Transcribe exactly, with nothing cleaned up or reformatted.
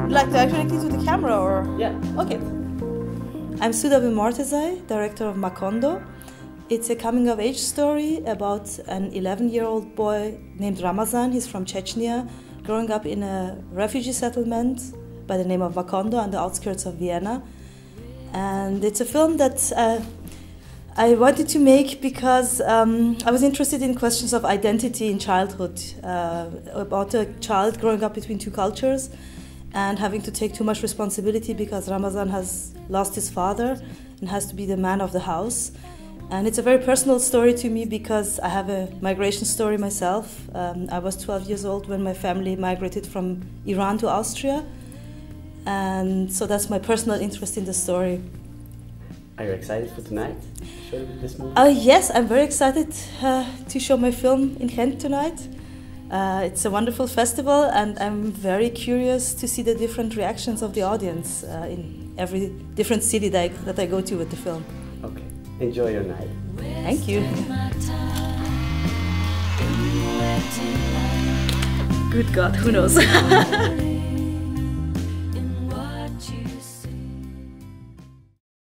Like directly to the camera, or? Yeah. Okay. I'm Sudabi Mortezai, director of Macondo. It's a coming-of-age story about an eleven-year-old boy named Ramazan. He's from Chechnya, growing up in a refugee settlement by the name of Macondo on the outskirts of Vienna. And it's a film that uh, I wanted to make because um, I was interested in questions of identity in childhood, uh, about a child growing up between two cultures and having to take too much responsibility because Ramazan has lost his father and has to be the man of the house. And it's a very personal story to me because I have a migration story myself. Um, I was twelve years old when my family migrated from Iran to Austria. And so that's my personal interest in the story. Are you excited for tonight? Show this movie? Uh, yes, I'm very excited uh, to show my film in Ghent tonight. Uh, it's a wonderful festival, and I'm very curious to see the different reactions of the audience uh, in every different city that I, that I go to with the film. Okay, enjoy your night. Thank you. Good God, who knows?